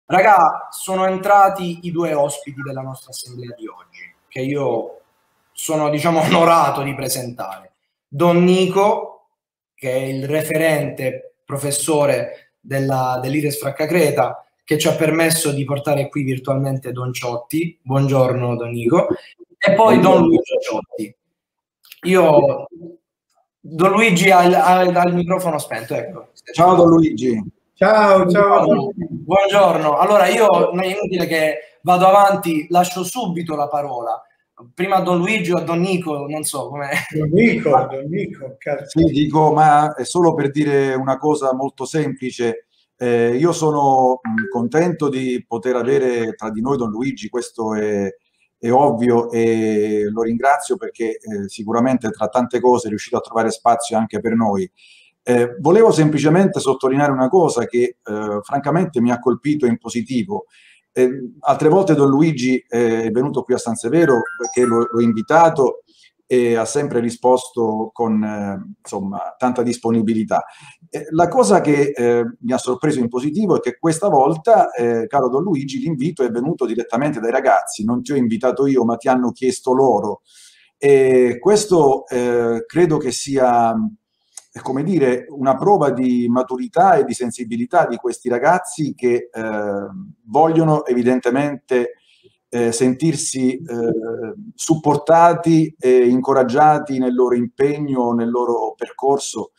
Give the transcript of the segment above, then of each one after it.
Raga, sono entrati i due ospiti della nostra assemblea di oggi, che io sono, diciamo, onorato di presentare. Don Nico, che è il referente professore dell'IRES Fraccacreta, che ci ha permesso di portare qui virtualmente Don Ciotti. Buongiorno, Don Nico. E poi Don Luigi Ciotti. Don Luigi ha il microfono spento, ecco. Ciao Don Luigi. Ciao. Buongiorno. Allora io, non è inutile che vado avanti, lascio subito la parola. Prima a Don Luigi o a Don Nico, non so come. Don Nico. Sì, dico, ma è solo per dire una cosa molto semplice. Io sono contento di poter avere tra di noi Don Luigi, questo è ovvio, e lo ringrazio perché sicuramente tra tante cose è riuscito a trovare spazio anche per noi. Volevo semplicemente sottolineare una cosa che francamente mi ha colpito in positivo. Altre volte Don Luigi è venuto qui a San Severo perché l'ho invitato e ha sempre risposto con insomma tanta disponibilità. La cosa che mi ha sorpreso in positivo è che questa volta, caro Don Luigi, l'invito è venuto direttamente dai ragazzi, non ti ho invitato io ma ti hanno chiesto loro, e questo credo che sia, come dire, una prova di maturità e di sensibilità di questi ragazzi che vogliono evidentemente sentirsi supportati e incoraggiati nel loro impegno, nel loro percorso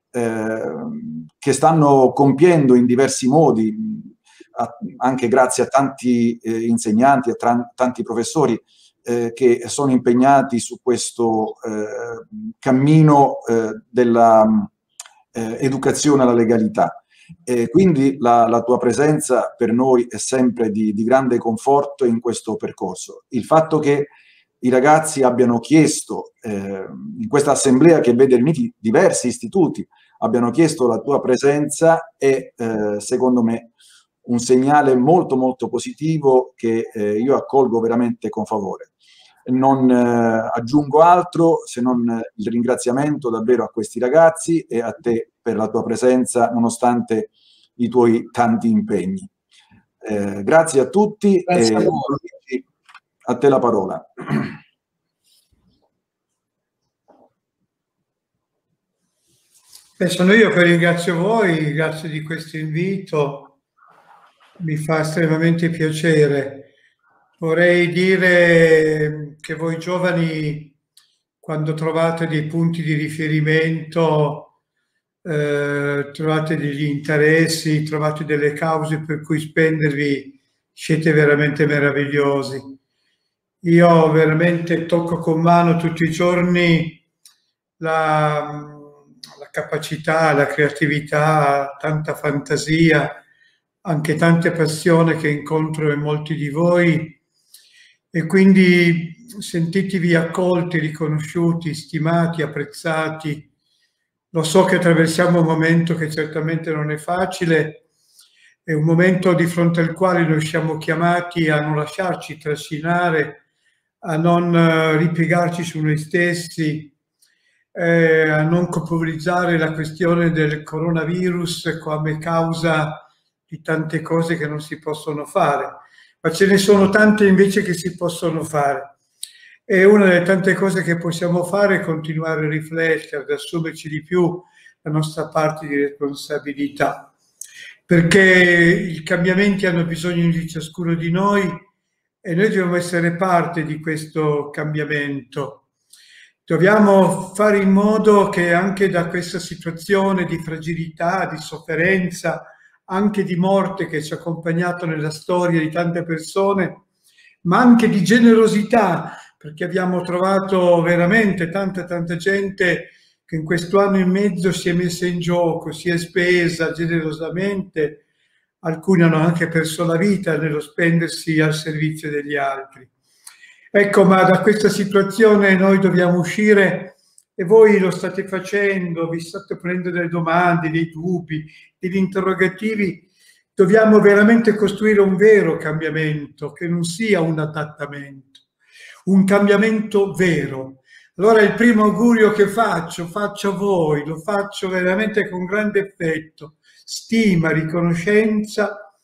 che stanno compiendo in diversi modi, anche grazie a tanti insegnanti, a tanti professori che sono impegnati su questo cammino della educazione alla legalità. Quindi la tua presenza per noi è sempre di grande conforto in questo percorso. Il fatto che i ragazzi abbiano chiesto, in questa assemblea che vede riuniti diversi istituti, abbiano chiesto la tua presenza è secondo me un segnale molto molto positivo che io accolgo veramente con favore. Non aggiungo altro se non il ringraziamento davvero a questi ragazzi e a te per la tua presenza nonostante i tuoi tanti impegni. Grazie a tutti. Grazie e a te la parola. Sono io che ringrazio voi, grazie di questo invito, mi fa estremamente piacere. Vorrei dire che voi giovani, quando trovate dei punti di riferimento, trovate degli interessi, trovate delle cause per cui spendervi, siete veramente meravigliosi. Io veramente tocco con mano tutti i giorni la capacità, la creatività, tanta fantasia, anche tante passioni che incontro in molti di voi, e quindi sentitevi accolti, riconosciuti, stimati, apprezzati. Lo so che attraversiamo un momento che certamente non è facile, è un momento di fronte al quale noi siamo chiamati a non lasciarci trascinare, a non ripiegarci su noi stessi, a non colpevolizzare la questione del coronavirus come causa di tante cose che non si possono fare, ma ce ne sono tante invece che si possono fare. E una delle tante cose che possiamo fare è continuare a riflettere, ad assumerci di più la nostra parte di responsabilità, perché i cambiamenti hanno bisogno di ciascuno di noi e noi dobbiamo essere parte di questo cambiamento. Dobbiamo fare in modo che anche da questa situazione di fragilità, di sofferenza, anche di morte che ci ha accompagnato nella storia di tante persone, ma anche di generosità, perché abbiamo trovato veramente tanta gente che in questo anno e mezzo si è messa in gioco, si è spesa generosamente, alcuni hanno anche perso la vita nello spendersi al servizio degli altri. Ecco, ma da questa situazione noi dobbiamo uscire e voi lo state facendo, vi state prendendo delle domande, dei dubbi, degli interrogativi. Dobbiamo veramente costruire un vero cambiamento, che non sia un adattamento, un cambiamento vero. Allora il primo augurio che faccio a voi, lo faccio veramente con grande affetto, stima, riconoscenza,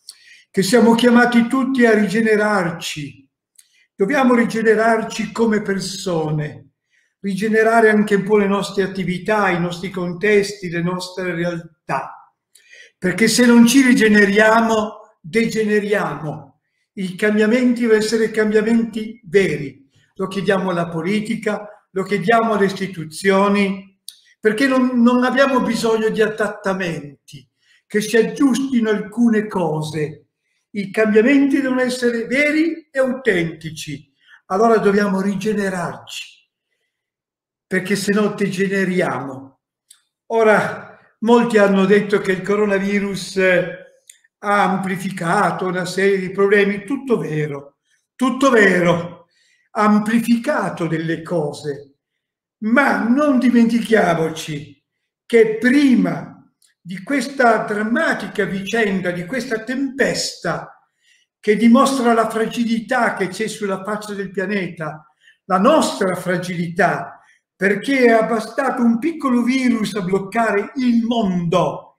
che siamo chiamati tutti a rigenerarci. Dobbiamo rigenerarci come persone, rigenerare anche un po' le nostre attività, i nostri contesti, le nostre realtà. Perché se non ci rigeneriamo, degeneriamo. I cambiamenti devono essere cambiamenti veri. Lo chiediamo alla politica, lo chiediamo alle istituzioni, perché non abbiamo bisogno di adattamenti che si aggiustino alcune cose. I cambiamenti devono essere veri e autentici. Allora dobbiamo rigenerarci, perché se no degeneriamo. Ora, molti hanno detto che il coronavirus ha amplificato una serie di problemi. Tutto vero, ha amplificato delle cose, ma non dimentichiamoci che prima di questa drammatica vicenda, di questa tempesta che dimostra la fragilità che c'è sulla faccia del pianeta, la nostra fragilità, perché è bastato un piccolo virus a bloccare il mondo,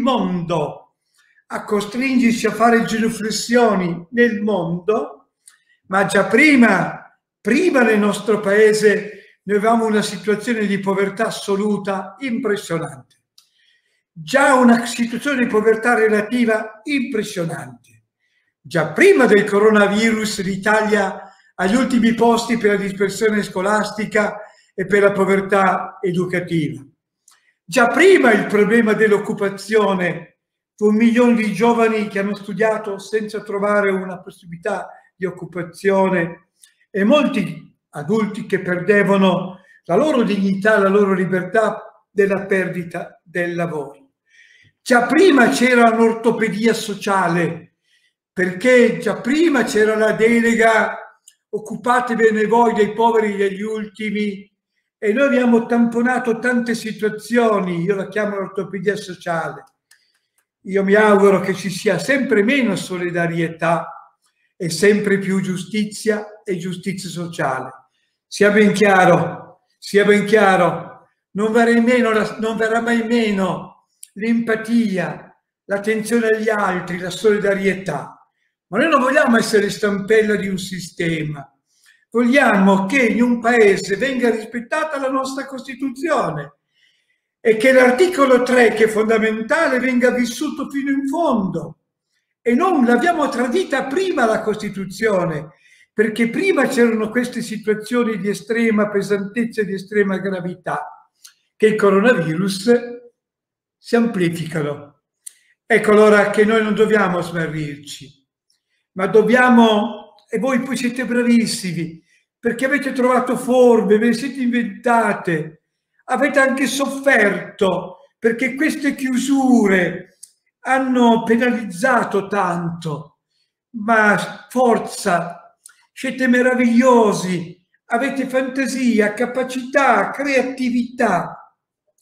a costringerci a fare genuflessioni nel mondo, ma già prima nel nostro paese noi avevamo una situazione di povertà assoluta impressionante. Già una situazione di povertà relativa impressionante. Già prima del coronavirus l'Italia agli ultimi posti per la dispersione scolastica e per la povertà educativa. Già prima il problema dell'occupazione, 1 milione di giovani che hanno studiato senza trovare una possibilità di occupazione e molti adulti che perdevano la loro dignità, la loro libertà della perdita del lavoro. Già prima c'era un'ortopedia sociale, perché già prima c'era la delega occupatevene voi dei poveri degli ultimi, e noi abbiamo tamponato tante situazioni. Io la chiamo ortopedia sociale. Io mi auguro che ci sia sempre meno solidarietà e sempre più giustizia e giustizia sociale. Sia ben chiaro, non verrà mai meno l'empatia, l'attenzione agli altri, la solidarietà. Ma noi non vogliamo essere stampella di un sistema. Vogliamo che in un paese venga rispettata la nostra Costituzione e che l'articolo 3, che è fondamentale, venga vissuto fino in fondo. E non l'abbiamo tradita prima la Costituzione, perché prima c'erano queste situazioni di estrema pesantezza e di estrema gravità, che il coronavirus si amplificano. Ecco allora che noi non dobbiamo smarrirci, ma dobbiamo, e voi poi siete bravissimi, perché avete trovato forme, ve le siete inventate, avete anche sofferto, perché queste chiusure hanno penalizzato tanto, ma forza, siete meravigliosi, avete fantasia, capacità, creatività,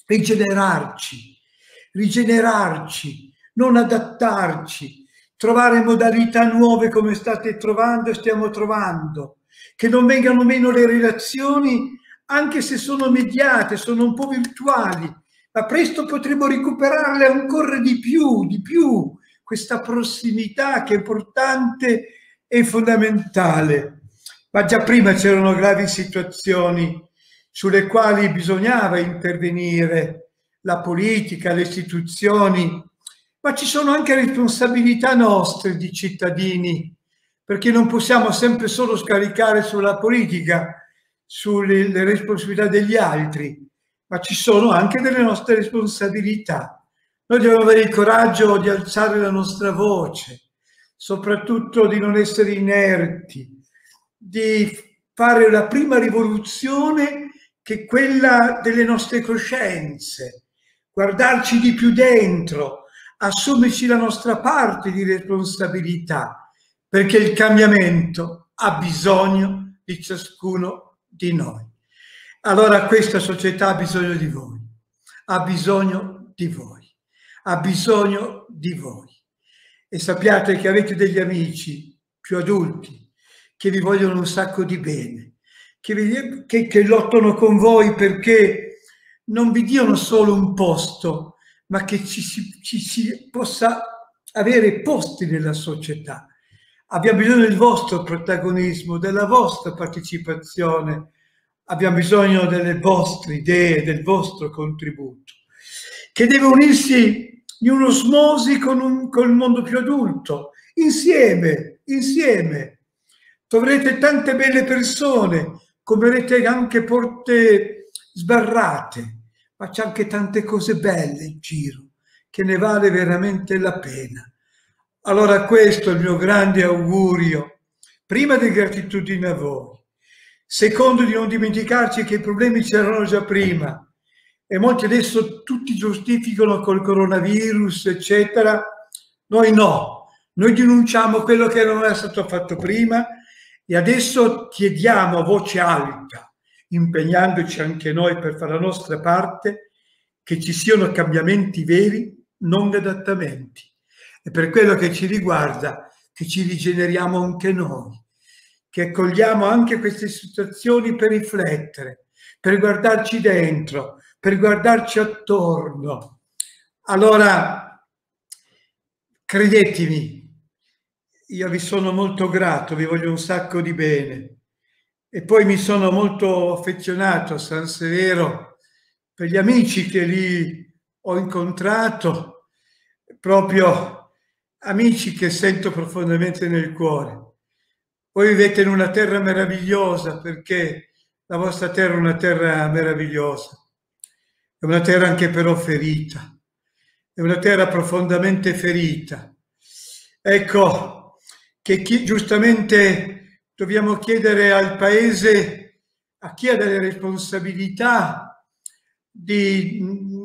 rigenerarci, non adattarci, trovare modalità nuove come state trovando e stiamo trovando, che non vengano meno le relazioni, anche se sono mediate, sono un po' virtuali, ma presto potremo recuperarle ancora di più, questa prossimità che è importante e fondamentale. Ma già prima c'erano gravi situazioni sulle quali bisognava intervenire, la politica, le istituzioni, ma ci sono anche responsabilità nostre di cittadini, perché non possiamo sempre solo scaricare sulla politica, sulle responsabilità degli altri, ma ci sono anche delle nostre responsabilità. Noi dobbiamo avere il coraggio di alzare la nostra voce, soprattutto di non essere inerti, di fare la prima rivoluzione che è quella delle nostre coscienze, guardarci di più dentro, assumerci la nostra parte di responsabilità, perché il cambiamento ha bisogno di ciascuno di noi. Allora questa società ha bisogno di voi, ha bisogno di voi, ha bisogno di voi. E sappiate che avete degli amici più adulti che vi vogliono un sacco di bene, che lottano con voi perché non vi diano solo un posto, ma che ci si possa avere posti nella società. Abbiamo bisogno del vostro protagonismo, della vostra partecipazione, abbiamo bisogno delle vostre idee, del vostro contributo, che deve unirsi in un'osmosi con il mondo più adulto, insieme. Troverete tante belle persone, troverete anche porte sbarrate, ma c'è anche tante cose belle in giro, che ne vale veramente la pena. Allora questo è il mio grande augurio, prima di gratitudine a voi, secondo di non dimenticarci che i problemi c'erano già prima e molti adesso tutti giustificano col coronavirus, eccetera. Noi no, noi denunciamo quello che non è stato fatto prima e adesso chiediamo a voce alta, impegnandoci anche noi per fare la nostra parte, che ci siano cambiamenti veri, non adattamenti. E per quello che ci riguarda, che ci rigeneriamo anche noi, che cogliamo anche queste situazioni per riflettere, per guardarci dentro, per guardarci attorno. Allora, credetemi, io vi sono molto grato, vi voglio un sacco di bene. E poi mi sono molto affezionato a San Severo per gli amici che lì ho incontrato, proprio amici che sento profondamente nel cuore. Voi vivete in una terra meravigliosa, perché la vostra terra è una terra meravigliosa, è una terra anche però ferita, è una terra profondamente ferita. Ecco che giustamente dobbiamo chiedere al Paese, a chi ha delle responsabilità, di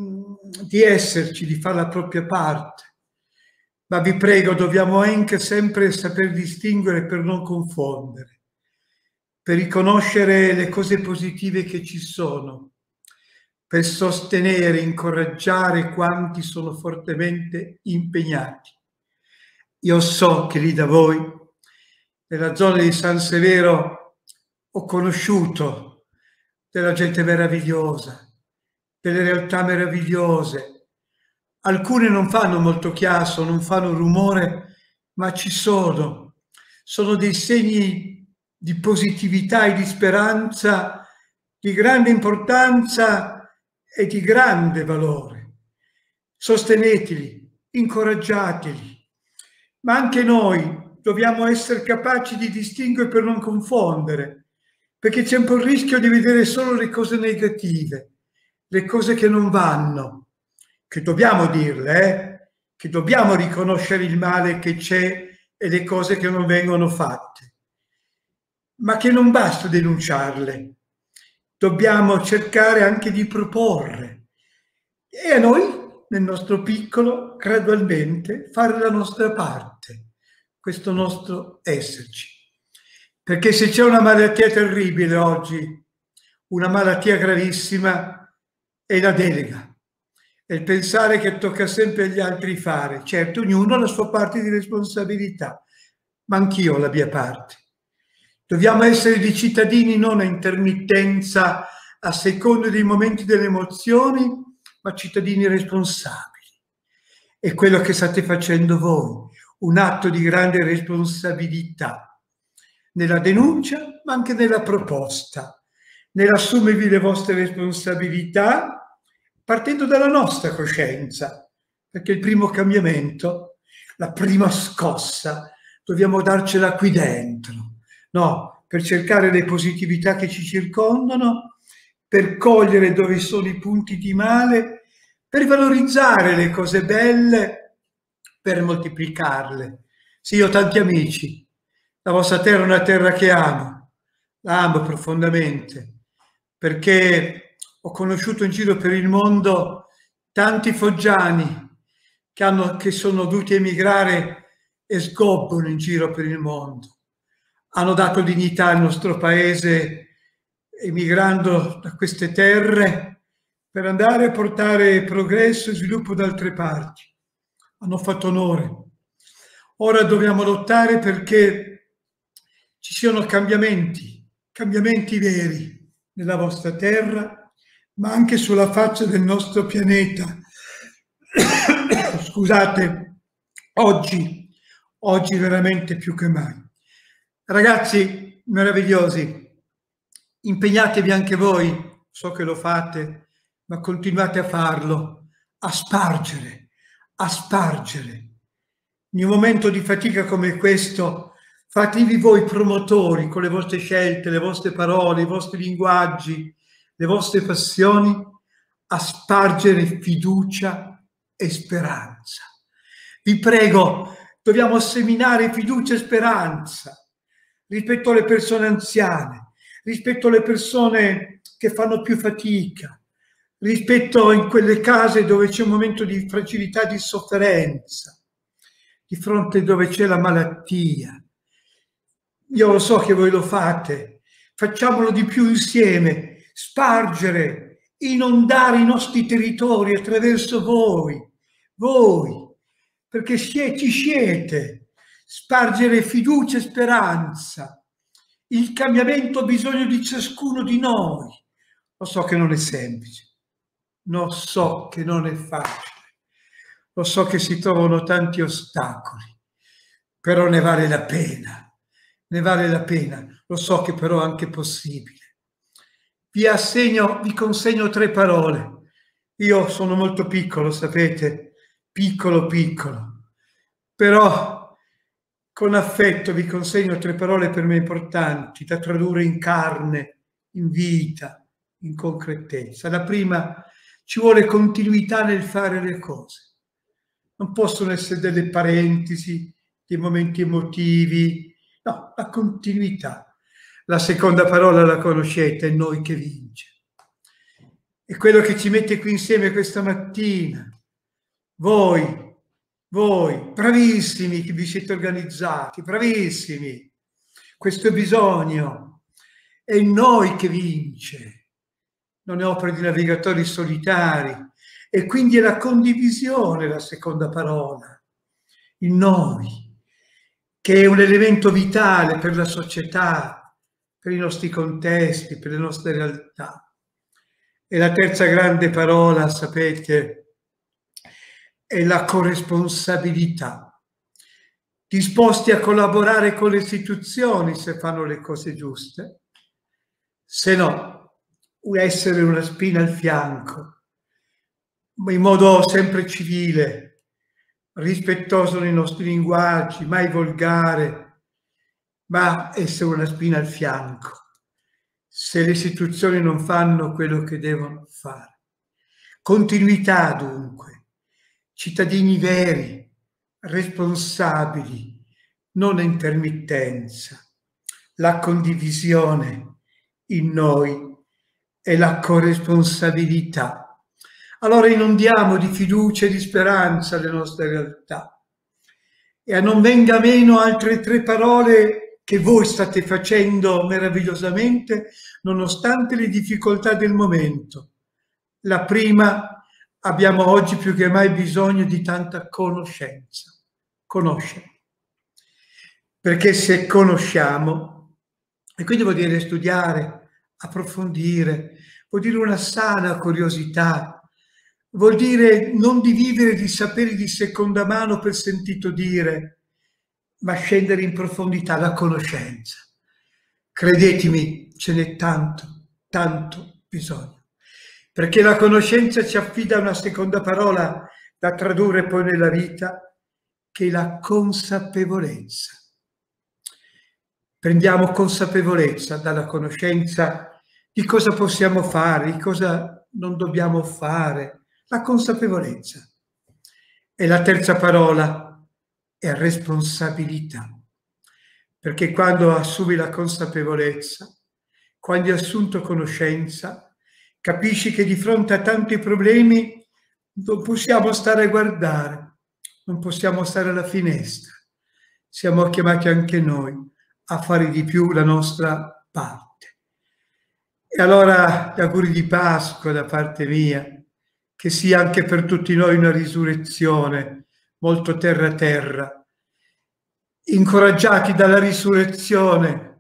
esserci, di fare la propria parte. Ma vi prego, dobbiamo anche sempre saper distinguere per non confondere, per riconoscere le cose positive che ci sono, per sostenere, incoraggiare quanti sono fortemente impegnati. Io so che lì da voi, nella zona di San Severo, ho conosciuto della gente meravigliosa, delle realtà meravigliose. Alcune non fanno molto chiasso, non fanno rumore, ma ci sono. Sono dei segni di positività e di speranza, di grande importanza e di grande valore. Sosteneteli, incoraggiateli. Ma anche noi dobbiamo essere capaci di distinguere per non confondere, perché c'è un po' il rischio di vedere solo le cose negative, le cose che non vanno. Che dobbiamo dirle, che dobbiamo riconoscere il male che c'è e le cose che non vengono fatte, ma che non basta denunciarle, dobbiamo cercare anche di proporre e a noi, nel nostro piccolo, gradualmente fare la nostra parte, questo nostro esserci. Perché se c'è una malattia terribile oggi, una malattia gravissima, è la delega. E il pensare che tocca sempre agli altri fare. Certo, ognuno ha la sua parte di responsabilità, ma anch'io ho la mia parte. Dobbiamo essere dei cittadini non a intermittenza, a seconda dei momenti delle emozioni, ma cittadini responsabili. È quello che state facendo voi, un atto di grande responsabilità, nella denuncia, ma anche nella proposta, nell'assumervi le vostre responsabilità, partendo dalla nostra coscienza, perché il primo cambiamento, la prima scossa, dobbiamo darcela qui dentro, no? Per cercare le positività che ci circondano, per cogliere dove sono i punti di male, per valorizzare le cose belle, per moltiplicarle. Sì, io ho tanti amici, la vostra terra è una terra che amo, la amo profondamente, perché ho conosciuto in giro per il mondo tanti foggiani che sono dovuti emigrare e sgobbono in giro per il mondo. Hanno dato dignità al nostro paese emigrando da queste terre per andare a portare progresso e sviluppo da altre parti. Hanno fatto onore. Ora dobbiamo lottare perché ci siano cambiamenti veri nella vostra terra, ma anche sulla faccia del nostro pianeta. Scusate, oggi veramente più che mai. Ragazzi meravigliosi, impegnatevi anche voi, so che lo fate, ma continuate a farlo, a spargere. In un momento di fatica come questo, fatevi voi promotori con le vostre scelte, le vostre parole, i vostri linguaggi, le vostre passioni, a spargere fiducia e speranza. Vi prego, dobbiamo seminare fiducia e speranza rispetto alle persone anziane, rispetto alle persone che fanno più fatica, rispetto in quelle case dove c'è un momento di fragilità, di sofferenza, di fronte dove c'è la malattia. Io lo so che voi lo fate, facciamolo di più insieme, spargere, inondare i nostri territori attraverso voi, perché ci siete, spargere fiducia e speranza. Il cambiamento ha bisogno di ciascuno di noi. Lo so che non è semplice, lo so che non è facile, lo so che si trovano tanti ostacoli, però ne vale la pena. Lo so che però è anche possibile. Vi consegno 3 parole. Io sono molto piccolo, sapete, piccolo, però con affetto vi consegno 3 parole per me importanti da tradurre in carne, in vita, in concretezza. La prima: ci vuole continuità nel fare le cose. Non possono essere delle parentesi, dei momenti emotivi, no, la continuità. La seconda parola la conoscete, è noi che vince. È quello che ci mette qui insieme questa mattina. Voi, bravissimi che vi siete organizzati, bravissimi. Questo è bisogno. È noi che vince. Non è opera di navigatori solitari. E quindi è la condivisione la seconda parola. Il noi, che è un elemento vitale per la società, per i nostri contesti, per le nostre realtà. E la terza grande parola, sapete, è la corresponsabilità. Disposti a collaborare con le istituzioni se fanno le cose giuste, se no, essere una spina al fianco, in modo sempre civile, rispettoso nei nostri linguaggi, mai volgare, ma essere una spina al fianco se le istituzioni non fanno quello che devono fare. Continuità dunque, cittadini veri, responsabili, non intermittenza, la condivisione in noi e la corresponsabilità. Allora inondiamo di fiducia e di speranza le nostre realtà e a non venga meno altre 3 parole che voi state facendo meravigliosamente nonostante le difficoltà del momento. La prima: abbiamo oggi più che mai bisogno di tanta conoscenza. Conoscere. Perché se conosciamo, e quindi vuol dire studiare, approfondire, vuol dire una sana curiosità, vuol dire non di vivere di saperi di seconda mano per sentito dire, ma scendere in profondità, la conoscenza. Credetemi, ce n'è tanto bisogno. Perché la conoscenza ci affida una seconda parola da tradurre poi nella vita, che è la consapevolezza. Prendiamo consapevolezza dalla conoscenza di cosa possiamo fare, di cosa non dobbiamo fare. La consapevolezza. E la terza parola è responsabilità. Perché quando assumi la consapevolezza, quando hai assunto conoscenza, capisci che di fronte a tanti problemi non possiamo stare a guardare, non possiamo stare alla finestra. Siamo chiamati anche noi a fare di più la nostra parte. E allora gli auguri di Pasqua da parte mia, che sia anche per tutti noi una risurrezione molto terra, incoraggiati dalla risurrezione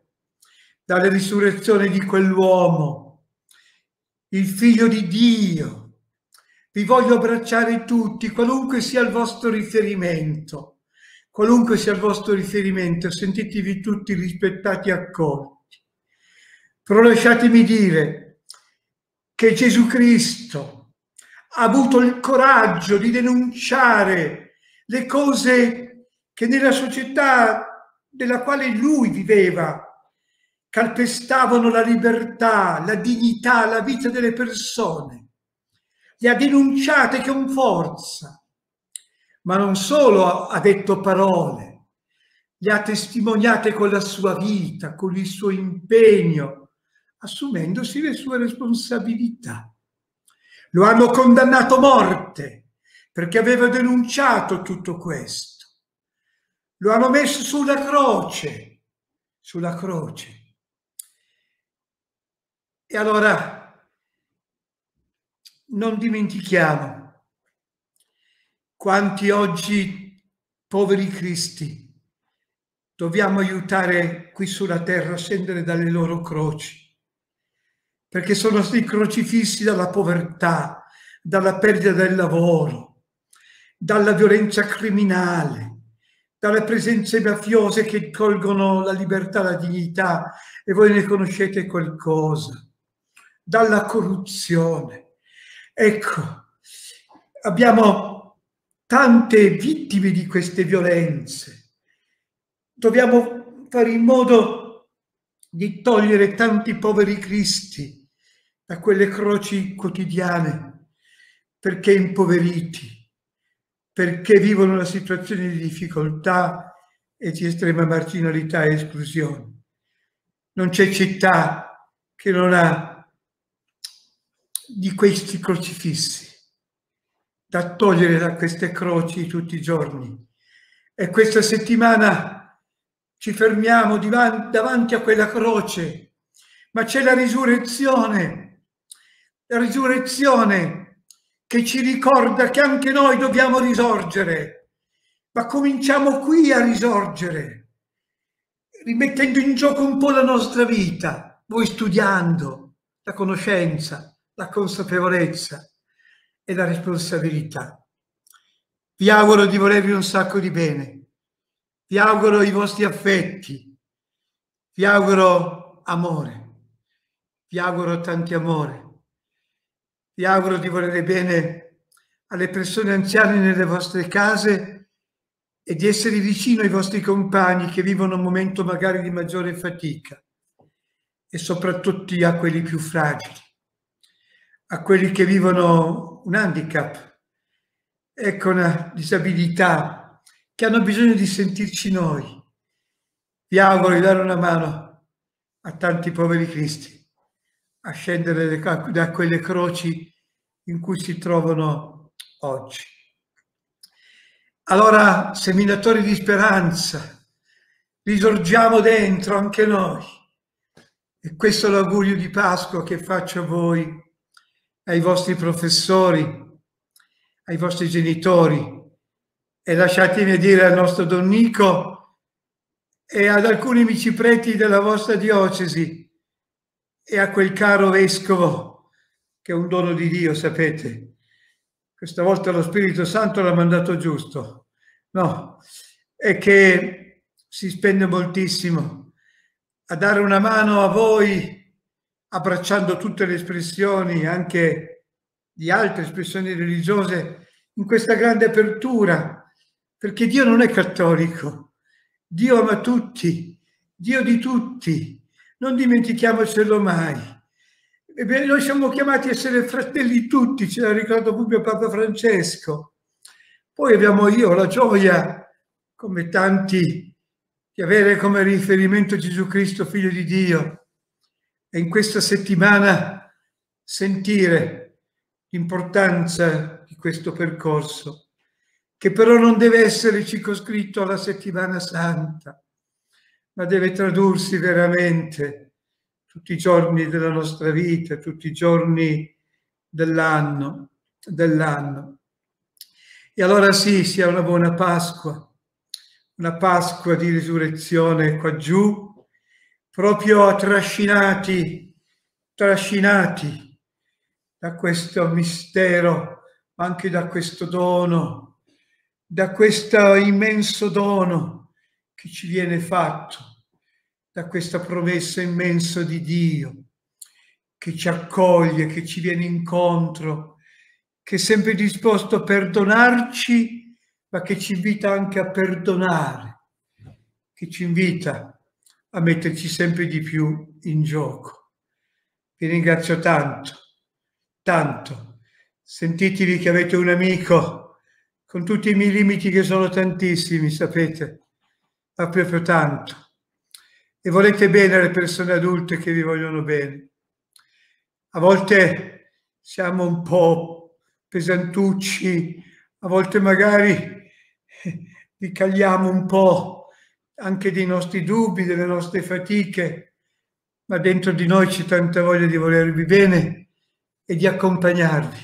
di quell'uomo, il Figlio di Dio. Vi voglio abbracciare tutti, qualunque sia il vostro riferimento, qualunque sia il vostro riferimento, sentitevi tutti rispettati e accolti. Però lasciatemi dire che Gesù Cristo ha avuto il coraggio di denunciare le cose che nella società nella quale lui viveva calpestavano la libertà, la dignità, la vita delle persone. Le ha denunciate con forza, ma non solo ha detto parole, le ha testimoniate con la sua vita, con il suo impegno, assumendosi le sue responsabilità. Lo hanno condannato a morte perché aveva denunciato tutto questo. Lo hanno messo sulla croce. E allora non dimentichiamo quanti oggi poveri cristi dobbiamo aiutare qui sulla terra a scendere dalle loro croci, perché sono stati crocifissi dalla povertà, dalla perdita del lavoro, dalla violenza criminale, dalle presenze mafiose che tolgono la libertà, la dignità, e voi ne conoscete qualcosa, dalla corruzione. Ecco, abbiamo tante vittime di queste violenze. Dobbiamo fare in modo di togliere tanti poveri cristi da quelle croci quotidiane, perché impoveriti, perché vivono una situazione di difficoltà e di estrema marginalità e esclusione. Non c'è città che non ha di questi crocifissi da togliere da queste croci tutti i giorni. E questa settimana ci fermiamo davanti a quella croce, ma c'è la risurrezione che ci ricorda che anche noi dobbiamo risorgere, ma cominciamo qui a risorgere, rimettendo in gioco un po' la nostra vita, voi studiando la conoscenza, la consapevolezza e la responsabilità. Vi auguro di volervi un sacco di bene, vi auguro i vostri affetti, vi auguro amore, vi auguro tanti amore, vi auguro di volere bene alle persone anziane nelle vostre case e di essere vicino ai vostri compagni che vivono un momento magari di maggiore fatica, e soprattutto a quelli più fragili, a quelli che vivono un handicap, ecco, una disabilità, che hanno bisogno di sentirci noi. Vi auguro di dare una mano a tanti poveri cristi a scendere da quelle croci in cui si trovano oggi. Allora, seminatori di speranza, risorgiamo dentro anche noi. E questo è l'augurio di Pasqua che faccio a voi, ai vostri professori, ai vostri genitori, e lasciatemi dire al nostro Don Nico e ad alcuni amici preti della vostra diocesi e a quel caro vescovo che è un dono di Dio, sapete. Questa volta lo Spirito Santo l'ha mandato giusto, no? E che si spende moltissimo a dare una mano a voi, abbracciando tutte le espressioni, anche di altre espressioni religiose, in questa grande apertura, perché Dio non è cattolico, Dio ama tutti, Dio di tutti, non dimentichiamocelo mai. Ebbene, noi siamo chiamati a essere fratelli tutti, ce l'ha ricordato proprio Papa Francesco. Poi abbiamo io la gioia, come tanti, di avere come riferimento Gesù Cristo, Figlio di Dio, e in questa settimana sentire l'importanza di questo percorso, che però non deve essere circoscritto alla settimana santa, ma deve tradursi veramente tutti i giorni della nostra vita, tutti i giorni dell'anno. E allora sì, sia una buona Pasqua, una Pasqua di risurrezione qua giù, proprio trascinati da questo mistero, ma anche da questo dono da questo immenso dono che ci viene fatto, da questa promessa immensa di Dio che ci accoglie, che ci viene incontro, che è sempre disposto a perdonarci, ma che ci invita anche a perdonare, che ci invita a metterci sempre di più in gioco. Vi ringrazio tanto, tanto. Sentitevi che avete un amico con tutti i miei limiti che sono tantissimi, sapete, ma proprio tanto. E volete bene alle persone adulte che vi vogliono bene. A volte siamo un po' pesantucci, a volte magari vi cagliamo un po' anche dei nostri dubbi, delle nostre fatiche, ma dentro di noi c'è tanta voglia di volervi bene e di accompagnarvi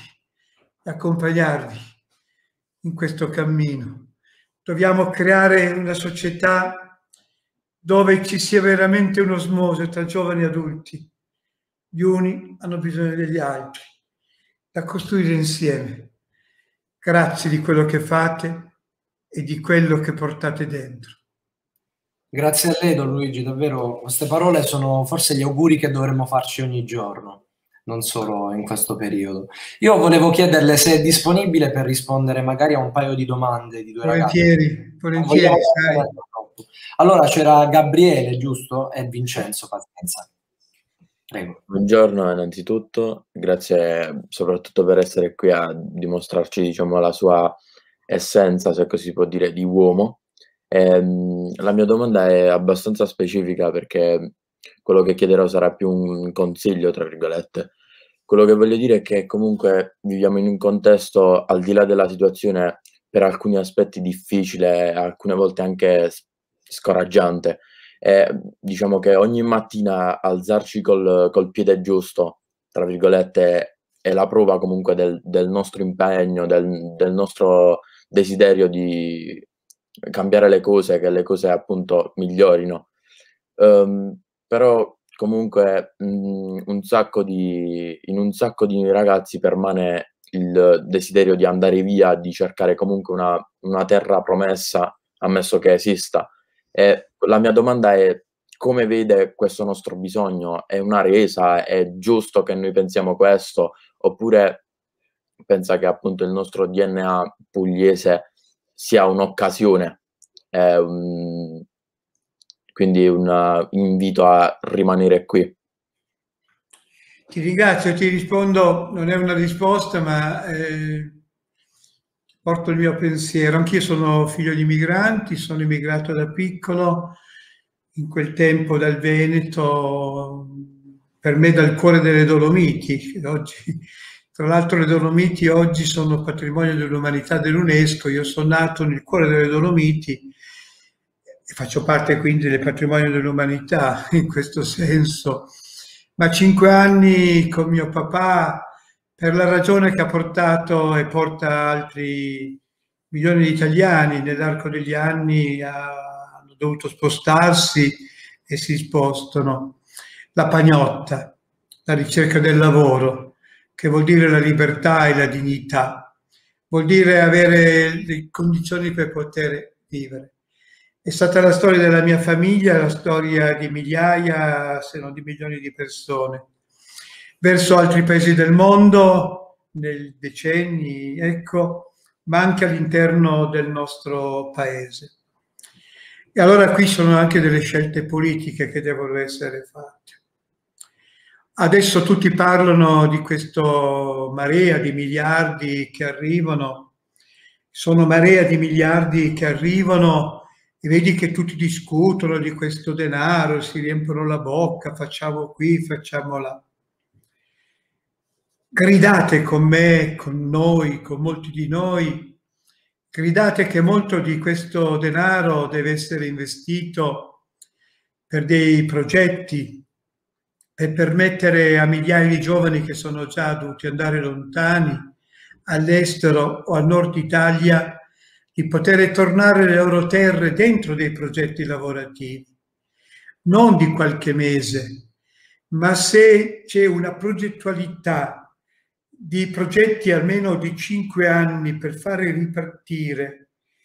in questo cammino. Dobbiamo creare una società dove ci sia veramente un'osmosi tra giovani e adulti. Gli uni hanno bisogno degli altri, da costruire insieme. Grazie di quello che fate e di quello che portate dentro. Grazie a lei, Don Luigi, davvero queste parole sono forse gli auguri che dovremmo farci ogni giorno, non solo in questo periodo. Io volevo chiederle se è disponibile per rispondere magari a un paio di domande di due ragazzi. Volentieri. Allora c'era Gabriele, giusto? E Vincenzo, pazienza. Prego. Buongiorno innanzitutto, grazie soprattutto per essere qui a dimostrarci, diciamo, la sua essenza, se così si può dire, di uomo. La mia domanda è abbastanza specifica perché quello che chiederò sarà più un consiglio, tra virgolette. Quello che voglio dire è che comunque viviamo in un contesto, al di là della situazione, per alcuni aspetti difficile, alcune volte anche scoraggiante. Diciamo che ogni mattina alzarci col piede giusto, tra virgolette, è la prova comunque del nostro impegno, del nostro desiderio di cambiare le cose, che le cose appunto migliorino. Però comunque in un sacco di ragazzi permane il desiderio di andare via, di cercare comunque una terra promessa, ammesso che esista. E la mia domanda è: come vede questo nostro bisogno? È una resa? È giusto che noi pensiamo questo? Oppure pensa che appunto il nostro DNA pugliese sia un'occasione? Quindi un invito a rimanere qui. Ti ringrazio, ti rispondo, non è una risposta, ma porto il mio pensiero. Anch'io sono figlio di migranti, sono immigrato da piccolo, in quel tempo dal Veneto, per me dal cuore delle Dolomiti. Oggi, tra l'altro, le Dolomiti oggi sono patrimonio dell'umanità dell'UNESCO. Io sono nato nel cuore delle Dolomiti e faccio parte quindi del patrimonio dell'umanità in questo senso. Ma 5 anni con mio papà, per la ragione che ha portato e porta altri milioni di italiani nell'arco degli anni hanno dovuto spostarsi e si spostano. La pagnotta, la ricerca del lavoro, che vuol dire la libertà e la dignità, vuol dire avere le condizioni per poter vivere. È stata la storia della mia famiglia, la storia di migliaia, se non di milioni di persone, verso altri paesi del mondo, nei decenni, ecco, ma anche all'interno del nostro paese. E allora qui sono anche delle scelte politiche che devono essere fatte. Adesso tutti parlano di questo marea di miliardi che arrivano, sono marea di miliardi che arrivano e vedi che tutti discutono di questo denaro, si riempiono la bocca, facciamo qui, facciamo là. Gridate con me, con noi, con molti di noi, gridate che molto di questo denaro deve essere investito per dei progetti, per permettere a migliaia di giovani che sono già dovuti andare lontani, all'estero o al nord Italia, di poter tornare alle loro terre dentro dei progetti lavorativi, non di qualche mese, ma se c'è una progettualità di progetti almeno di 5 anni per fare ripartire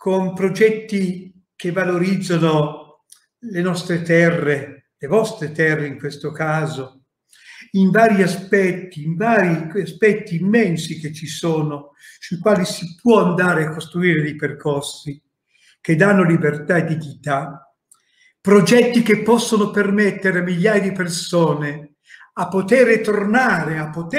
con progetti che valorizzano le nostre terre, le vostre terre in questo caso, in vari aspetti immensi che ci sono, sui quali si può andare a costruire dei percorsi che danno libertà e dignità, progetti che possono permettere a migliaia di persone a poter tornare.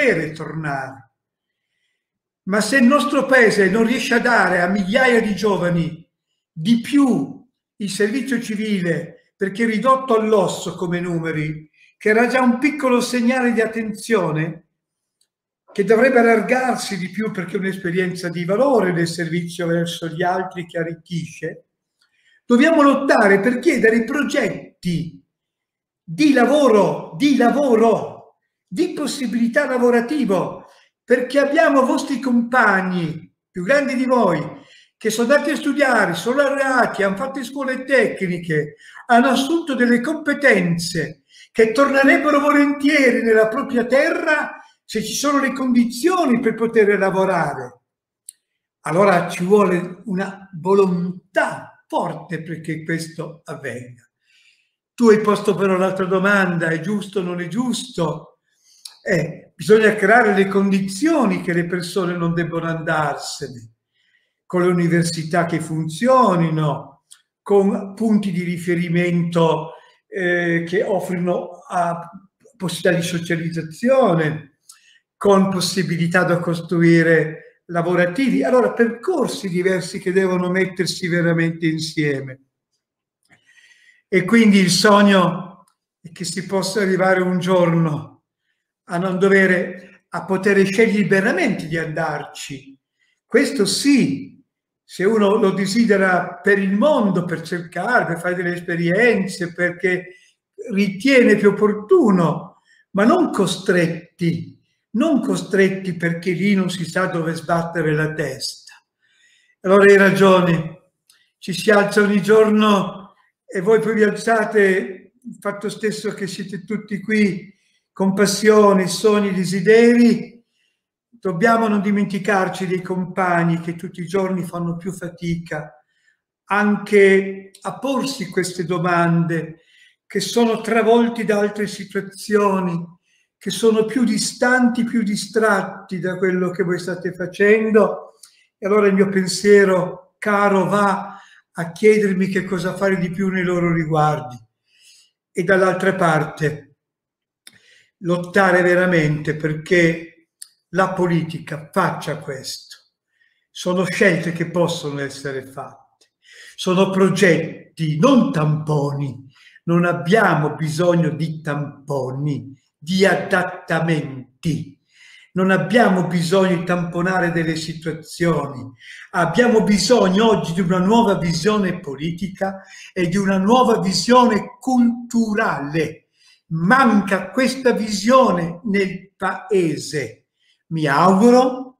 Ma se il nostro paese non riesce a dare a migliaia di giovani di più il servizio civile, perché è ridotto all'osso come numeri, che era già un piccolo segnale di attenzione, che dovrebbe allargarsi di più perché è un'esperienza di valore del servizio verso gli altri che arricchisce, dobbiamo lottare per chiedere progetti di lavoro, di possibilità lavorativa, perché abbiamo vostri compagni più grandi di voi che sono andati a studiare, sono laureati, hanno fatto scuole tecniche, hanno assunto delle competenze che tornerebbero volentieri nella propria terra se ci sono le condizioni per poter lavorare. Allora ci vuole una volontà forte perché questo avvenga. Tu hai posto però l'altra domanda, è giusto o non è giusto? Bisogna creare le condizioni che le persone non debbano andarsene, con le università che funzionino, con punti di riferimento che offrino possibilità di socializzazione, con possibilità da costruire lavorativi. Allora, percorsi diversi che devono mettersi veramente insieme. E quindi il sogno è che si possa arrivare un giorno a poter scegliere liberamente di andarci. Questo sì, se uno lo desidera per il mondo, per cercare, per fare delle esperienze, perché ritiene più opportuno, ma non costretti perché lì non si sa dove sbattere la testa. Allora hai ragione, ci si alza ogni giorno e voi poi vi alzate, il fatto stesso che siete tutti qui con passione, sogni, desideri. Dobbiamo non dimenticarci dei compagni che tutti i giorni fanno più fatica anche a porsi queste domande, che sono travolti da altre situazioni, che sono più distanti, più distratti da quello che voi state facendo. E allora il mio pensiero caro va a chiedermi che cosa fare di più nei loro riguardi. E dall'altra parte lottare veramente perché la politica faccia questo. Sono scelte che possono essere fatte, sono progetti, non tamponi. Non abbiamo bisogno di tamponi, di adattamenti. Non abbiamo bisogno di tamponare delle situazioni. Abbiamo bisogno oggi di una nuova visione politica e di una nuova visione culturale. Manca questa visione nel paese. Mi auguro,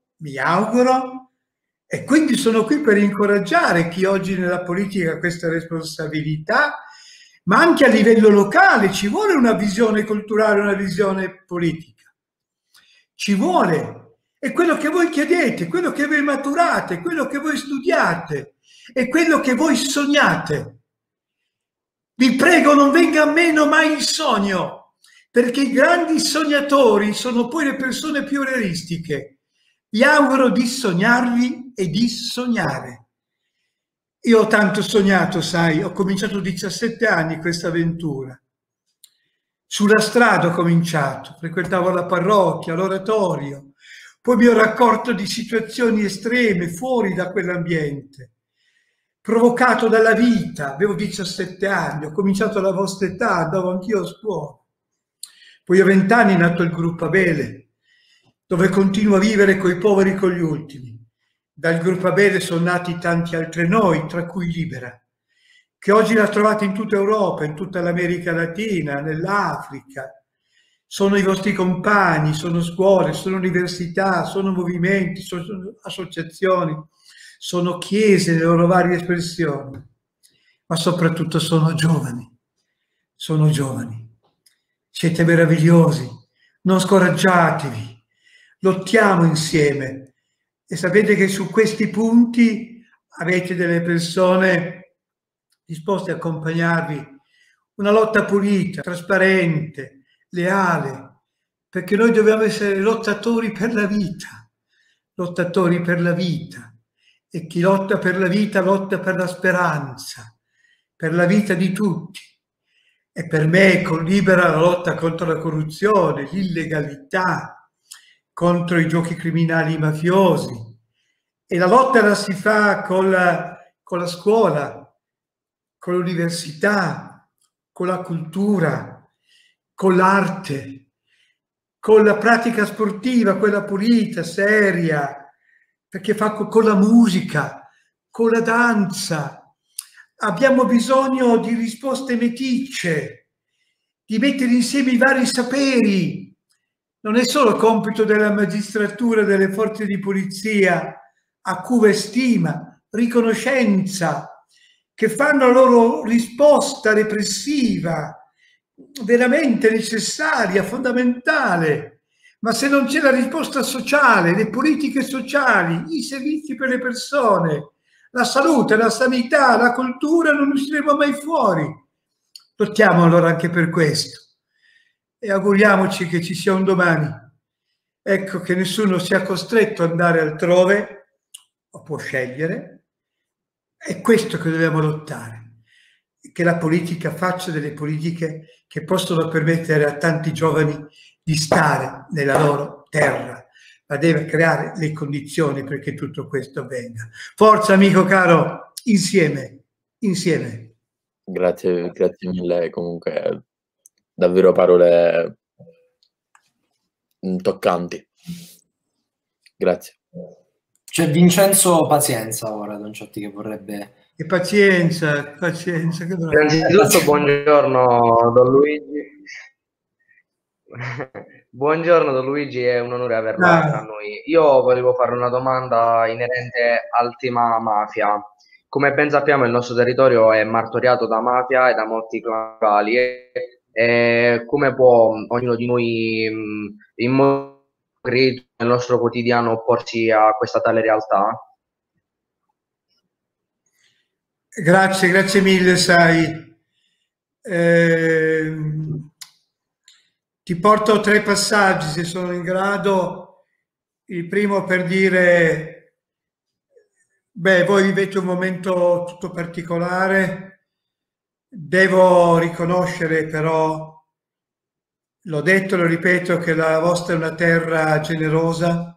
e quindi sono qui per incoraggiare chi oggi nella politica ha questa responsabilità, ma anche a livello locale ci vuole una visione culturale, una visione politica. Ci vuole. È quello che voi chiedete, quello che voi maturate, quello che voi studiate, è quello che voi sognate. Vi prego, non venga meno mai il sogno, perché i grandi sognatori sono poi le persone più realistiche. Vi auguro di sognarvi e di sognare. Io ho tanto sognato, sai, ho cominciato a 17 anni questa avventura. Sulla strada ho cominciato, frequentavo la parrocchia, l'oratorio, poi mi ero accorto di situazioni estreme fuori da quell'ambiente, provocato dalla vita. Avevo 17 anni, ho cominciato alla vostra età, andavo anch'io a scuola. Poi a 20 anni è nato il gruppo Abele, dove continuo a vivere coi poveri e con gli ultimi. Dal gruppo Abele sono nati tanti altri noi, tra cui Libera, che oggi la trovate in tutta Europa, in tutta l'America Latina, nell'Africa. Sono i vostri compagni, sono scuole, sono università, sono movimenti, sono associazioni, sono chiese nelle loro varie espressioni, ma soprattutto sono giovani. Sono giovani. Siete meravigliosi, non scoraggiatevi, lottiamo insieme. E sapete che su questi punti avete delle persone disposte a accompagnarvi, una lotta pulita, trasparente, leale, perché noi dobbiamo essere lottatori per la vita, lottatori per la vita. E chi lotta per la vita lotta per la speranza, per la vita di tutti. E per me con Libera la lotta contro la corruzione, l'illegalità, contro i giochi criminali mafiosi. E la lotta la si fa con la scuola, con l'università, con la cultura, con l'arte, con la pratica sportiva, quella pulita, seria, perché fa con la musica, con la danza. Abbiamo bisogno di risposte meticce, di mettere insieme i vari saperi. Non è solo compito della magistratura, delle forze di polizia, accusa e stima, riconoscenza, che fanno la loro risposta repressiva, veramente necessaria, fondamentale. Ma se non c'è la risposta sociale, le politiche sociali, i servizi per le persone, la salute, la sanità, la cultura, non usciremo mai fuori. Lottiamo allora anche per questo e auguriamoci che ci sia un domani. Ecco, che nessuno sia costretto ad andare altrove, o può scegliere. È questo che dobbiamo lottare, che la politica faccia delle politiche che possono permettere a tanti giovani di stare nella loro terra, ma deve creare le condizioni perché tutto questo avvenga. Forza amico caro, insieme, insieme. Grazie mille, comunque davvero parole toccanti. Grazie. C'è Vincenzo Pazienza ora, Don Ciotti, che vorrebbe... E pazienza. Che innanzitutto buongiorno Don Luigi. Buongiorno Don Luigi, è un onore averla tra noi. Io volevo fare una domanda inerente al tema mafia. Come ben sappiamo il nostro territorio è martoriato da mafia e da molti clan locali. E come può ognuno di noi in modo concreto nel nostro quotidiano opporsi a questa tale realtà? Grazie mille, sai. Ti porto 3 passaggi se sono in grado. Il primo per dire, voi vivete un momento tutto particolare, devo riconoscere però, l'ho detto, lo ripeto, che la vostra è una terra generosa.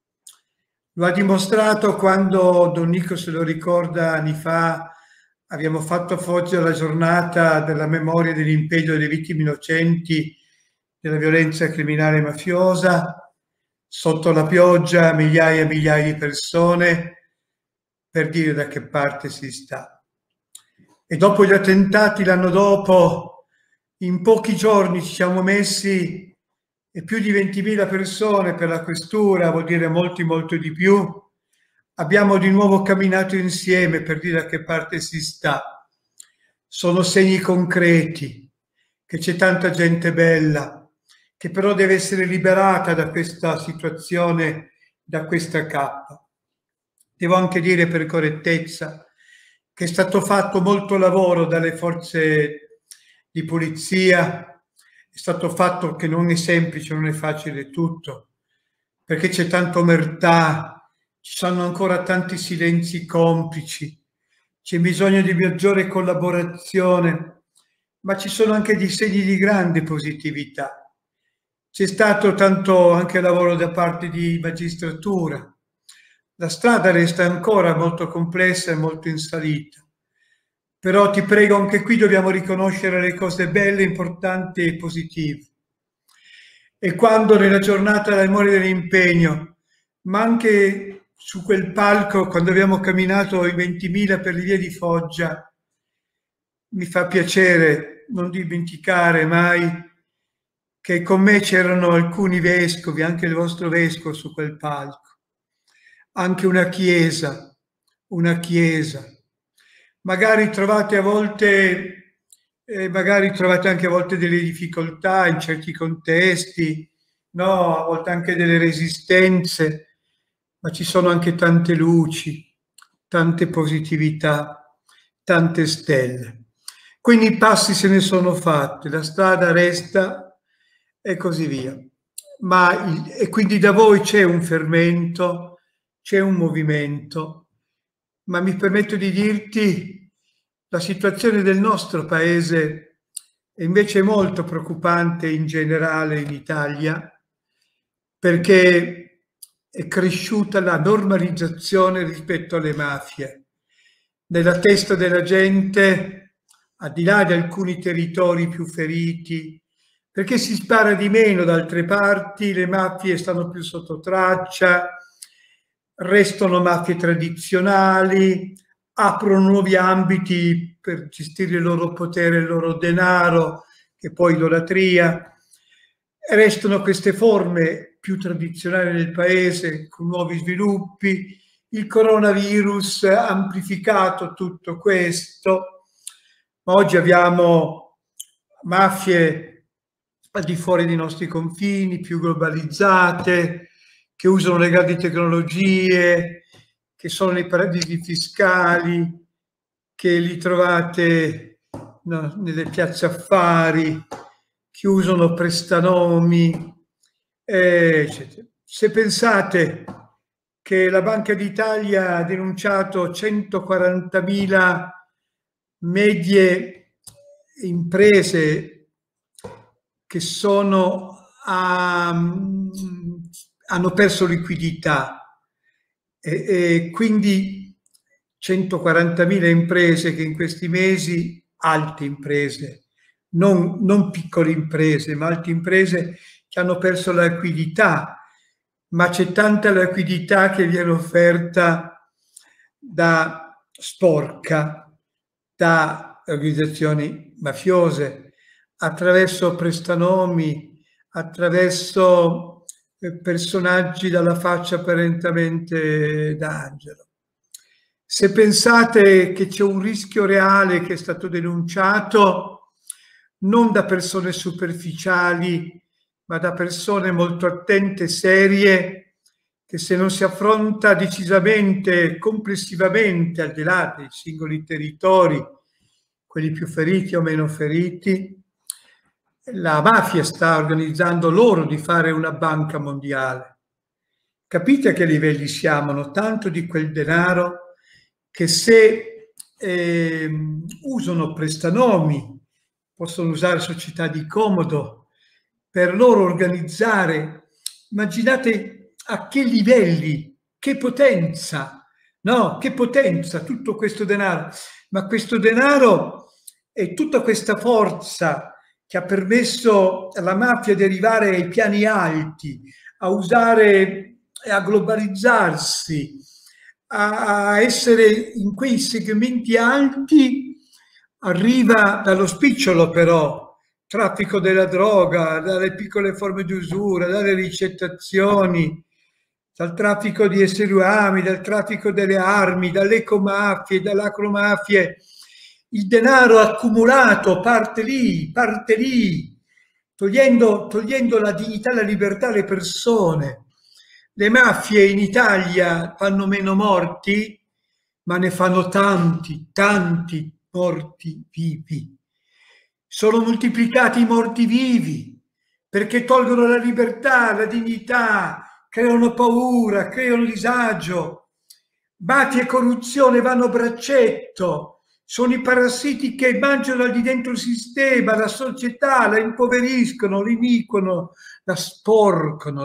Lo ha dimostrato quando Don Nico se lo ricorda anni fa, abbiamo fatto oggi la giornata della memoria dell'impegno delle vittime innocenti della violenza criminale mafiosa, sotto la pioggia, migliaia e migliaia di persone, per dire da che parte si sta. E dopo gli attentati l'anno dopo, in pochi giorni ci siamo messi, e più di 20.000 persone per la questura, vuol dire molto di più, abbiamo di nuovo camminato insieme per dire da che parte si sta. Sono segni concreti, che c'è tanta gente bella, che però deve essere liberata da questa situazione, da questa cappa. Devo anche dire per correttezza che è stato fatto molto lavoro dalle forze di polizia, è stato fatto che non è semplice, non è facile tutto, perché c'è tanta omertà, ci sono ancora tanti silenzi complici, c'è bisogno di maggiore collaborazione, ma ci sono anche dei segni di grande positività. C'è stato tanto anche lavoro da parte di magistratura. La strada resta ancora molto complessa e molto in salita. Però ti prego, anche qui dobbiamo riconoscere le cose belle, importanti e positive. E quando nella giornata della memoria dell'impegno, ma anche su quel palco, quando abbiamo camminato i 20.000 per le vie di Foggia, mi fa piacere non dimenticare mai che con me c'erano alcuni vescovi, anche il vostro vescovo su quel palco, anche una chiesa. Magari trovate a volte, anche a volte delle difficoltà in certi contesti, no? A volte anche delle resistenze, ma ci sono anche tante luci. tante positività, tante stelle. Quindi i passi se ne sono fatti, la strada resta e così via. E quindi da voi c'è un fermento, c'è un movimento, ma mi permetto di dirti la situazione del nostro paese è invece molto preoccupante in generale in Italia, perché è cresciuta la normalizzazione rispetto alle mafie. Nella testa della gente, al di là di alcuni territori più feriti, perché si spara di meno da altre parti, le mafie stanno più sotto traccia, restano mafie tradizionali, aprono nuovi ambiti per gestire il loro potere, il loro denaro, che poi idolatria. Restano queste forme più tradizionali nel paese con nuovi sviluppi. Il coronavirus ha amplificato tutto questo. Oggi abbiamo mafie al di fuori dei nostri confini, più globalizzate, che usano le grandi tecnologie, che sono nei paradisi fiscali, che li trovate nelle piazze affari, che usano prestanomi, eccetera. Se pensate che la Banca d'Italia ha denunciato 140.000 medie imprese che hanno perso liquidità e quindi 140.000 imprese che in questi mesi, alte imprese, non piccole imprese, ma alte imprese che hanno perso la liquidità, ma c'è tanta liquidità che viene offerta da sporca, da organizzazioni mafiose, attraverso prestanomi, attraverso personaggi dalla faccia apparentemente d'angelo. Se pensate che c'è un rischio reale che è stato denunciato non da persone superficiali, ma da persone molto attente e serie, che se non si affronta decisamente, complessivamente, al di là dei singoli territori, quelli più feriti o meno feriti, la mafia sta organizzando loro di fare una banca mondiale. Capite a che livelli siamo? Hanno tanto di quel denaro che se usano prestanomi, possono usare società di comodo per loro organizzare. Immaginate a che livelli, che potenza, no? Che potenza tutto questo denaro. Ma questo denaro e tutta questa forza che ha permesso alla mafia di arrivare ai piani alti, a usare e a globalizzarsi, a essere in quei segmenti alti, arriva dallo spicciolo però, traffico della droga, dalle piccole forme di usura, dalle ricettazioni, dal traffico di esseri umani, dal traffico delle armi, dalle ecomafie, dalle acromafie. Il denaro accumulato parte lì, togliendo la dignità e la libertà alle persone. Le mafie in Italia fanno meno morti, ma ne fanno tanti morti vivi. Sono moltiplicati i morti vivi perché tolgono la libertà, la dignità, creano paura, creano disagio. Mafia e corruzione vanno a braccetto. Sono i parassiti che mangiano al di dentro il sistema, la società, la impoveriscono, l'iniquano, la sporcano.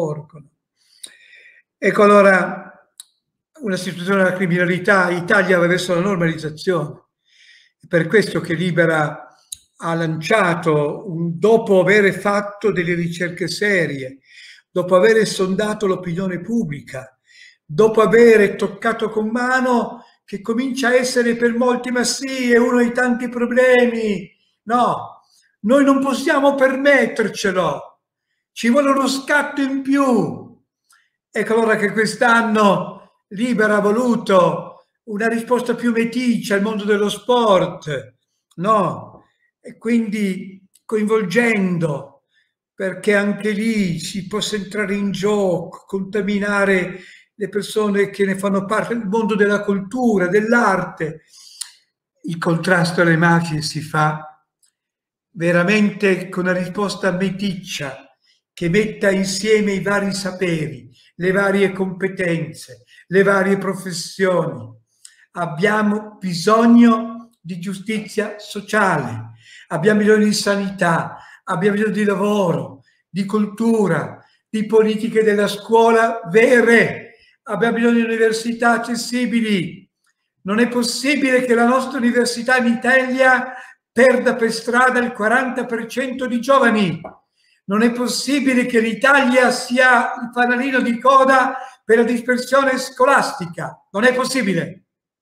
Ecco allora una situazione della criminalità, Italia va verso la normalizzazione. È per questo che Libera ha lanciato, dopo aver fatto delle ricerche serie, dopo aver sondato l'opinione pubblica, dopo aver toccato con mano che comincia a essere per molti, ma sì, è uno dei tanti problemi. No, noi non possiamo permettercelo, ci vuole uno scatto in più. Ecco allora che quest'anno Libera ha voluto una risposta più meticcia al mondo dello sport, no? E quindi coinvolgendo, perché anche lì si possa entrare in gioco, contaminare le persone che ne fanno parte, il mondo della cultura, dell'arte. Il contrasto alle mafie si fa veramente con una risposta meticcia che metta insieme i vari saperi, le varie competenze, le varie professioni. Abbiamo bisogno di giustizia sociale, abbiamo bisogno di sanità, abbiamo bisogno di lavoro, di cultura, di politiche della scuola vere, abbiamo bisogno di università accessibili. Non è possibile che la nostra università in Italia perda per strada il 40% di giovani. Non è possibile che l'Italia sia il fanalino di coda per la dispersione scolastica. Non è possibile.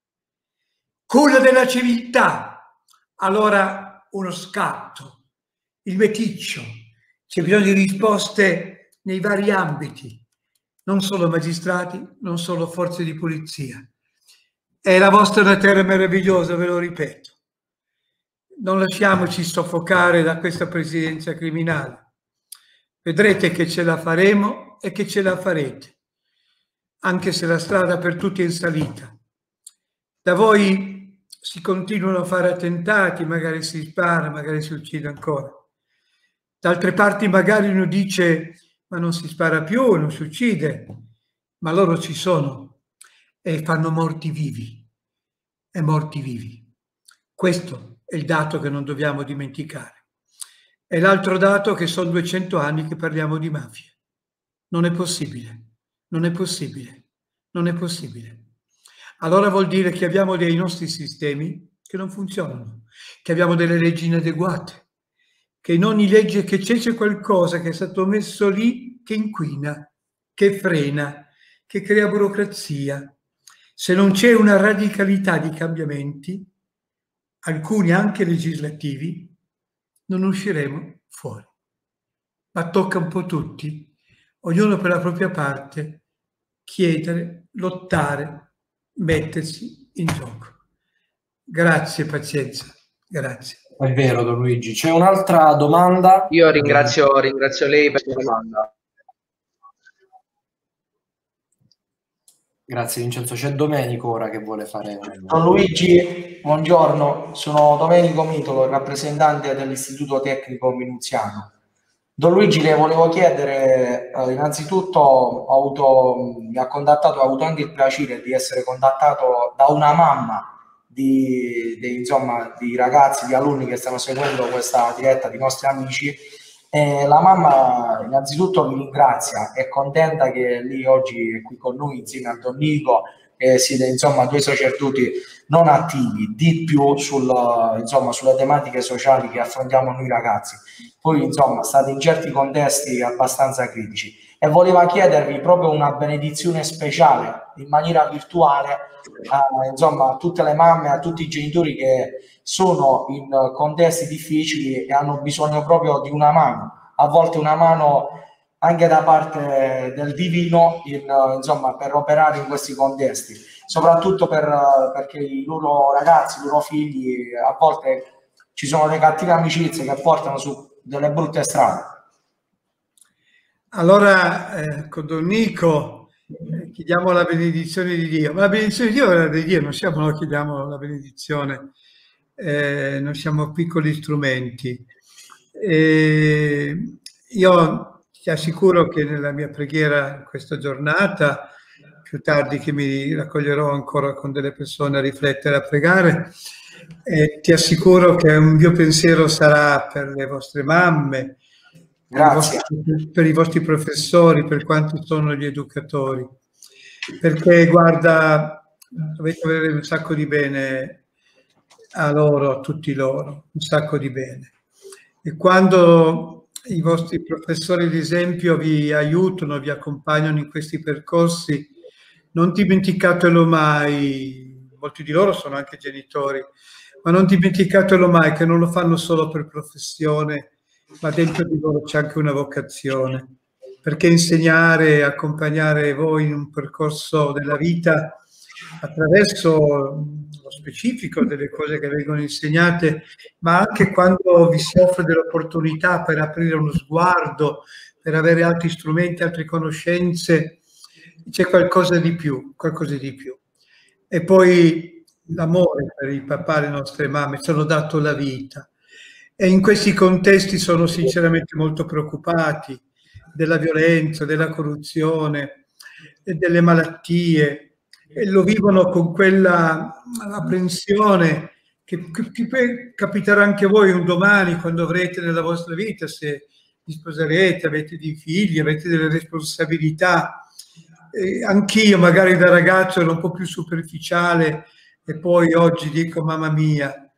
Culla della civiltà. Allora uno scatto, il meticcio. C'è bisogno di risposte nei vari ambiti, non solo magistrati, non solo forze di polizia. E la vostra è una terra meravigliosa, ve lo ripeto. Non lasciamoci soffocare da questa presidenza criminale. Vedrete che ce la faremo e che ce la farete, anche se la strada per tutti è in salita. Da voi si continuano a fare attentati, magari si spara, magari si uccide ancora. Da altre parti magari uno dice ma non si spara più, non si uccide, ma loro ci sono e fanno morti vivi e morti vivi. Questo è il dato che non dobbiamo dimenticare. E l'altro dato che sono 200 anni che parliamo di mafia. Non è possibile, non è possibile, non è possibile. Allora vuol dire che abbiamo dei nostri sistemi che non funzionano, che abbiamo delle leggi inadeguate, che in ogni legge che c'è qualcosa che è stato messo lì che inquina, che frena, che crea burocrazia. Se non c'è una radicalità di cambiamenti, alcuni anche legislativi, non usciremo fuori. Ma tocca un po' tutti, ognuno per la propria parte, chiedere, lottare, mettersi in gioco. Grazie, pazienza, grazie. È vero, Don Luigi. C'è un'altra domanda? Io ringrazio lei per la domanda. Grazie Vincenzo. C'è Domenico ora che vuole fare... Don Luigi, buongiorno. Sono Domenico Mitolo, rappresentante dell'Istituto Tecnico Minuziano. Don Luigi, le volevo chiedere, innanzitutto mi ha contattato, ho avuto anche il piacere di essere contattato da una mamma insomma, di ragazzi, di alunni che stanno seguendo questa diretta, di nostri amici. La mamma innanzitutto vi ringrazia, è contenta che lì oggi è qui con noi insieme a Don Nico, siete insomma due sacerdoti non attivi, di più insomma, sulle tematiche sociali che affrontiamo noi ragazzi. Poi insomma state in certi contesti abbastanza critici e voleva chiedervi proprio una benedizione speciale in maniera virtuale insomma, a tutte le mamme, a tutti i genitori che sono in contesti difficili e hanno bisogno proprio di una mano, a volte una mano anche da parte del divino insomma, per operare in questi contesti, soprattutto perché i loro ragazzi, i loro figli, a volte ci sono le cattive amicizie che portano su delle brutte strade. Allora, con Don Nico chiediamo la benedizione di Dio, ma la benedizione di Dio è di Dio, non siamo noi che chiediamo la benedizione, non siamo piccoli strumenti. Io ti assicuro che nella mia preghiera questa giornata, più tardi che mi raccoglierò ancora con delle persone a riflettere, a pregare, ti assicuro che un mio pensiero sarà per le vostre mamme, per i vostri professori, per quanti sono gli educatori, perché guarda, dovete avere un sacco di bene a loro, a tutti loro, un sacco di bene. E quando i vostri professori, ad esempio, vi aiutano, vi accompagnano in questi percorsi, non dimenticatelo mai, molti di loro sono anche genitori, ma non dimenticatelo mai che non lo fanno solo per professione, ma dentro di loro c'è anche una vocazione, perché insegnare e accompagnare voi in un percorso della vita attraverso lo specifico delle cose che vengono insegnate, ma anche quando vi si offre dell'opportunità per aprire uno sguardo, per avere altri strumenti, altre conoscenze, c'è qualcosa di più, qualcosa di più. E poi l'amore per il papà e le nostre mamme, ci hanno dato la vita. E in questi contesti sono sinceramente molto preoccupati della violenza, della corruzione e delle malattie, e lo vivono con quella apprensione che capiterà anche voi un domani, quando avrete nella vostra vita, se vi sposerete, avete dei figli, avete delle responsabilità. Anch'io magari da ragazzo ero un po' più superficiale e poi oggi dico mamma mia,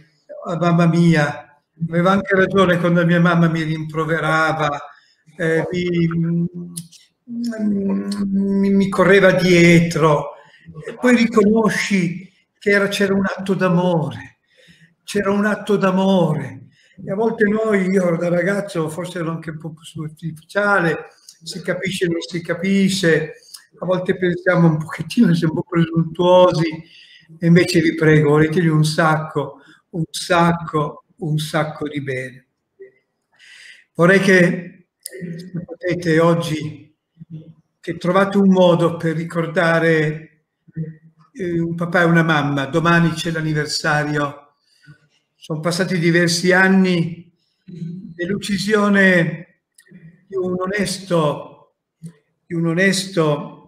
aveva anche ragione quando mia mamma mi rimproverava, mi correva dietro, e poi riconosci che c'era un atto d'amore, c'era un atto d'amore. E a volte noi, io da ragazzo forse ero anche un po' più superficiale, si capisce, non si capisce, a volte pensiamo un pochettino, siamo un po' presuntuosi, e invece vi prego, voletevi un sacco di bene. Vorrei che potete oggi, che trovate un modo per ricordare un papà e una mamma. Domani c'è l'anniversario, sono passati diversi anni dell'uccisione di un onesto,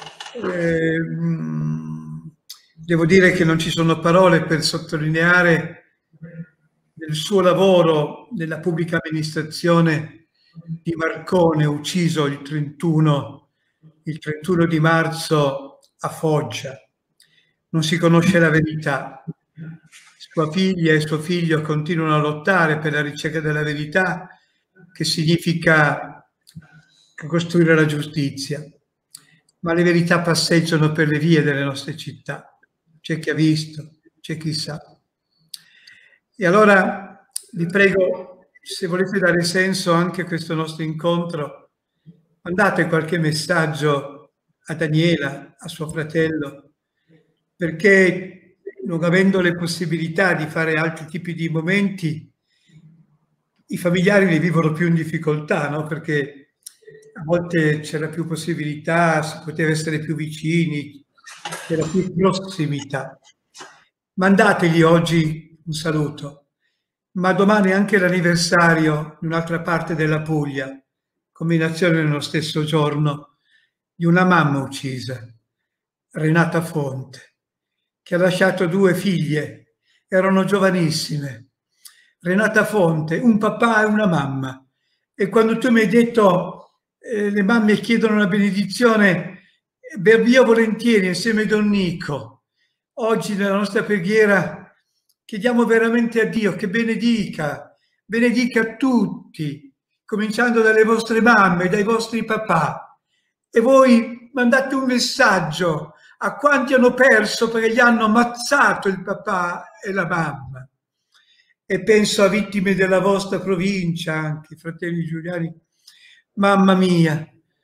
devo dire che non ci sono parole per sottolineare il suo lavoro nella pubblica amministrazione, di Marcone, ucciso il 31 di marzo a Foggia. Non si conosce la verità. Sua figlia e suo figlio continuano a lottare per la ricerca della verità, che significa costruire la giustizia. Ma le verità passeggiano per le vie delle nostre città. C'è chi ha visto, c'è chi sa. E allora vi prego, se volete dare senso anche a questo nostro incontro, mandate qualche messaggio a Daniela, a suo fratello, perché non avendo le possibilità di fare altri tipi di momenti, i familiari li vivono più in difficoltà, no? Perché a volte c'era più possibilità, si poteva essere più vicini, c'era più prossimità. Mandategli oggi un saluto, ma domani è anche l'anniversario di un'altra parte della Puglia, combinazione nello stesso giorno, di una mamma uccisa, Renata Fonte, che ha lasciato 2 figlie, erano giovanissime. Renata Fonte, un papà e una mamma. E quando tu mi hai detto le mamme chiedono la benedizione, io volentieri insieme a Don Nico, oggi nella nostra preghiera chiediamo veramente a Dio che benedica tutti, cominciando dalle vostre mamme, dai vostri papà. E voi mandate un messaggio a quanti hanno perso perché gli hanno ammazzato il papà e la mamma. E penso a vittime della vostra provincia, anche fratelli giuliani. Mamma mia,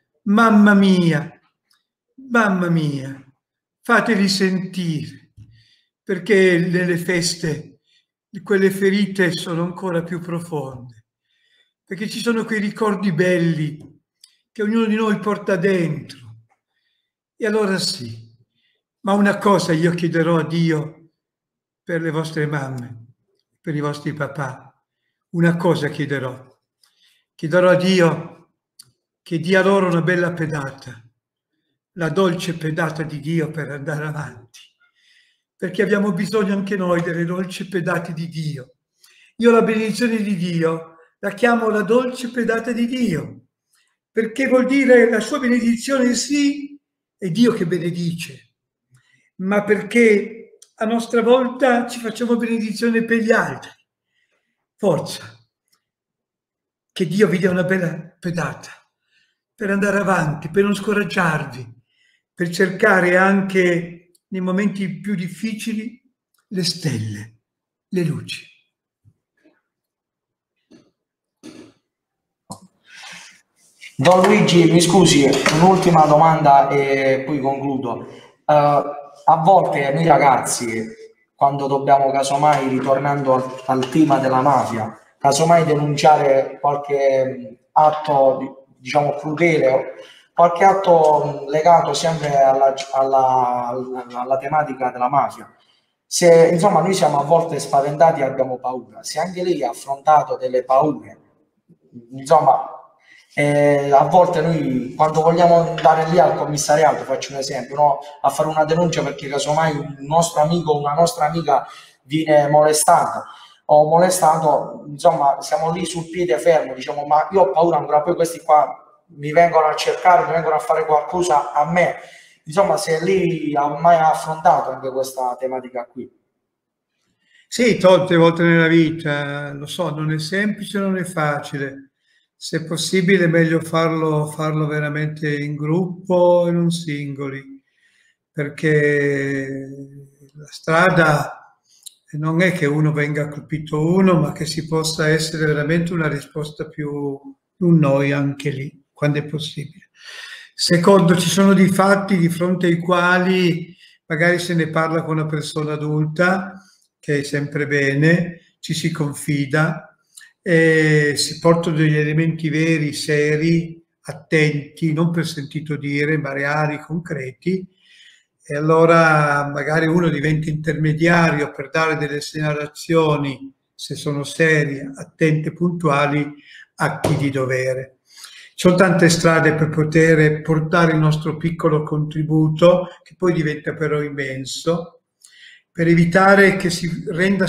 fateli sentire, perché nelle feste quelle ferite sono ancora più profonde, perché ci sono quei ricordi belli che ognuno di noi porta dentro. E allora sì, ma una cosa io chiederò a Dio per le vostre mamme, per i vostri papà, una cosa chiederò a Dio, che dia loro una bella pedata, la dolce pedata di Dio per andare avanti, perché abbiamo bisogno anche noi delle dolci pedate di Dio. Io la benedizione di Dio la chiamo la dolce pedata di Dio, perché vuol dire la sua benedizione sì, è Dio che benedice, ma perché a nostra volta ci facciamo benedizione per gli altri. Forza, che Dio vi dia una bella pedata per andare avanti, per non scoraggiarvi, per cercare anche nei momenti più difficili le stelle, le luci. Don Luigi, mi scusi, un'ultima domanda e poi concludo. A volte noi ragazzi, quando dobbiamo casomai, ritornando al tema della mafia, casomai denunciare qualche atto, diciamo, crudele, qualche atto legato sempre alla tematica della mafia. Se insomma noi siamo a volte spaventati e abbiamo paura, se anche lei ha affrontato delle paure, insomma, a volte noi quando vogliamo andare lì al commissariato, faccio un esempio, no? A fare una denuncia perché casomai un nostro amico o una nostra amica viene molestata o molestato, insomma siamo lì sul piede fermo, diciamo ma io ho paura ancora, poi questi qua mi vengono a cercare, mi vengono a fare qualcosa a me. Insomma, se lei ha mai affrontato anche questa tematica qui. Sì, tante volte nella vita, lo so, non è semplice, non è facile. Se è possibile è meglio farlo veramente in gruppo e non singoli, perché la strada non è che uno venga colpito uno, ma che si possa essere veramente una risposta più un noi anche lì, quando è possibile. Secondo, ci sono dei fatti di fronte ai quali magari se ne parla con una persona adulta, che è sempre bene, ci si confida, e si portano degli elementi veri, seri, attenti, non per sentito dire, ma reali, concreti, e allora magari uno diventa intermediario per dare delle segnalazioni, se sono serie, attente, puntuali, a chi di dovere. Ci sono tante strade per poter portare il nostro piccolo contributo, che poi diventa però immenso, per evitare che si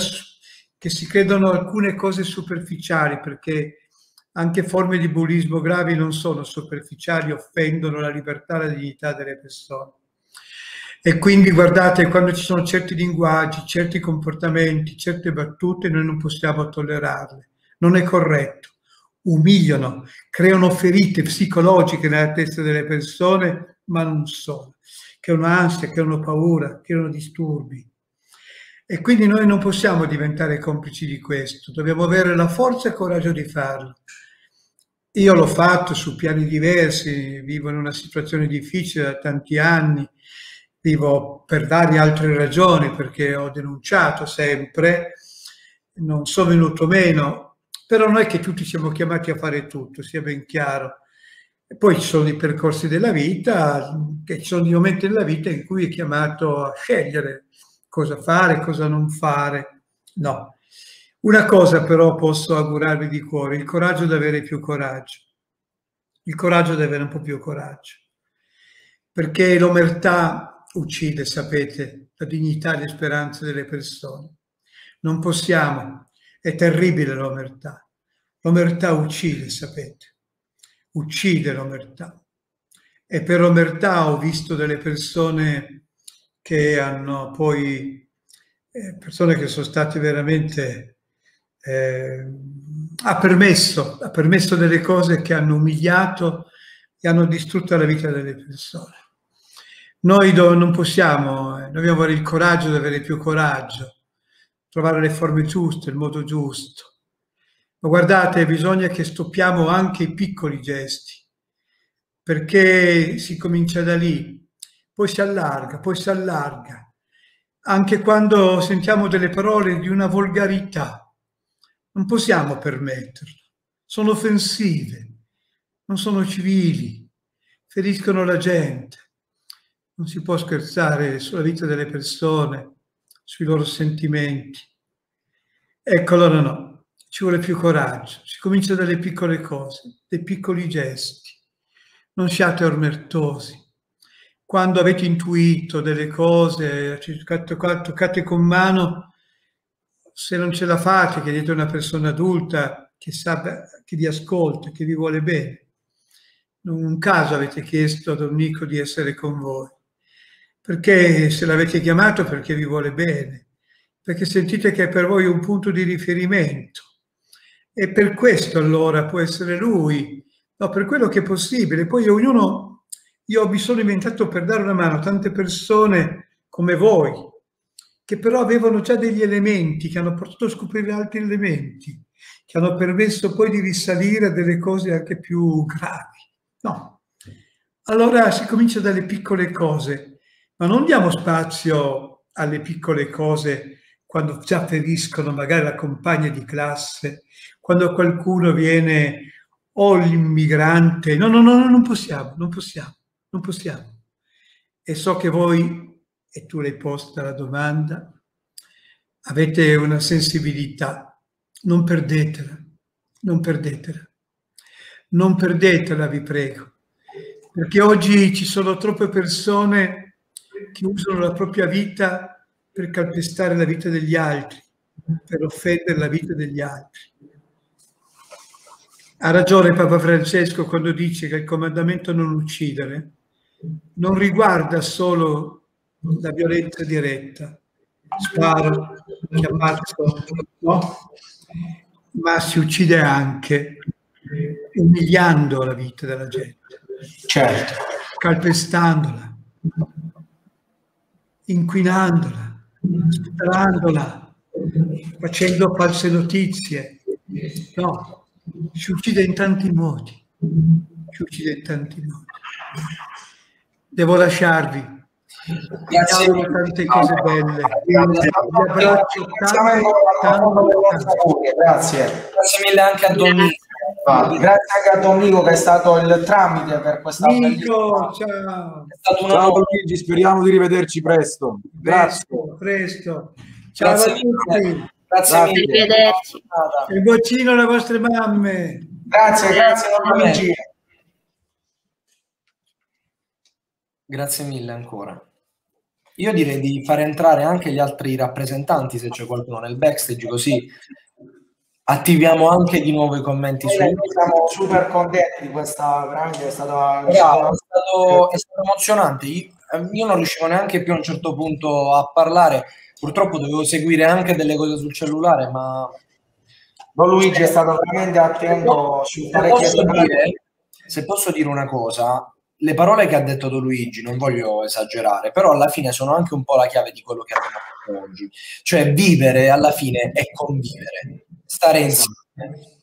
credano alcune cose superficiali, perché anche forme di bullismo gravi non sono superficiali, offendono la libertà e la dignità delle persone. E quindi guardate, quando ci sono certi linguaggi, certi comportamenti, certe battute, noi non possiamo tollerarle. Non è corretto. Umiliano, creano ferite psicologiche nella testa delle persone, ma non solo. Creano ansia, creano paura, creano disturbi. E quindi noi non possiamo diventare complici di questo. Dobbiamo avere la forza e il coraggio di farlo. Io l'ho fatto su piani diversi, vivo in una situazione difficile da tanti anni, vivo per varie altre ragioni, perché ho denunciato sempre, non sono venuto meno, però non è che tutti siamo chiamati a fare tutto, sia ben chiaro. E poi ci sono i percorsi della vita, che ci sono dei momenti della vita in cui è chiamato a scegliere cosa fare, cosa non fare. No. Una cosa però posso augurarvi di cuore, il coraggio di avere più coraggio. Il coraggio di avere un po' più coraggio. Perché l'omertà uccide, sapete, la dignità e le speranze delle persone. Non possiamo, è terribile l'omertà. L'omertà uccide, sapete, uccide l'omertà. E per omertà ho visto delle persone che hanno poi, persone che sono state veramente, ha permesso delle cose che hanno umiliato e hanno distrutto la vita delle persone. Noi non possiamo, dobbiamo avere il coraggio di avere più coraggio, trovare le forme giuste, il modo giusto. Ma guardate, bisogna che stoppiamo anche i piccoli gesti, perché si comincia da lì, poi si allarga, poi si allarga. Anche quando sentiamo delle parole di una volgarità, non possiamo permetterlo. Sono offensive, non sono civili, feriscono la gente. Non si può scherzare sulla vita delle persone, sui loro sentimenti. Ecco, allora no, ci vuole più coraggio. Si comincia dalle piccole cose, dai piccoli gesti. Non siate ormertosi. Quando avete intuito delle cose, toccate con mano, se non ce la fate, chiedete a una persona adulta che vi ascolta, che vi vuole bene. Non un caso avete chiesto ad un amico di essere con voi. Perché se l'avete chiamato perché vi vuole bene, perché sentite che è per voi un punto di riferimento. E per questo allora può essere lui, no, per quello che è possibile. Poi ognuno, io mi sono inventato per dare una mano a tante persone come voi, che però avevano già degli elementi, che hanno portato a scoprire altri elementi, che hanno permesso poi di risalire a delle cose anche più gravi. No. Allora si comincia dalle piccole cose. Ma non diamo spazio alle piccole cose quando già feriscono magari la compagna di classe, quando qualcuno viene o l'immigrante. No, no, no, no, non possiamo, non possiamo, non possiamo. E so che voi, e tu l'hai posta la domanda, avete una sensibilità, non perdetela, non perdetela, non perdetela, vi prego, perché oggi ci sono troppe persone che usano la propria vita per calpestare la vita degli altri, per offendere la vita degli altri. Ha ragione Papa Francesco quando dice che il comandamento non uccidere non riguarda solo la violenza diretta, sparo, ti ammazzo, no? Ma si uccide anche umiliando la vita della gente, Certo. calpestandola, inquinandola, sperandola, facendo false notizie. No, si uccide in tanti modi, si uccide in tanti modi. Devo lasciarvi. Grazie mille. Tante cose belle. Vi abbraccio tanto. Grazie mille anche a Domenico. Grazie anche a Domenico che è stato il tramite per questa Nico, ciao. Ciao Luigi, speriamo di rivederci presto. Grazie. Presto. Ciao Grazie a tutti. mille. Grazie mille. Arrivederci. Il bacino alle vostre mamme. Grazie Luigi. Grazie mille ancora. Io direi di fare entrare anche gli altri rappresentanti se c'è qualcuno nel backstage, così attiviamo anche di nuovo i commenti. Siamo super contenti di questa, veramente è stato emozionante. Io non riuscivo neanche più a un certo punto a parlare, purtroppo dovevo seguire anche delle cose sul cellulare, ma Don Luigi è stato veramente attento su se posso dire una cosa. Le parole che ha detto Don Luigi, non voglio esagerare, però alla fine sono anche un po' la chiave di quello che abbiamo fatto oggi. Cioè vivere alla fine è convivere, stare insieme.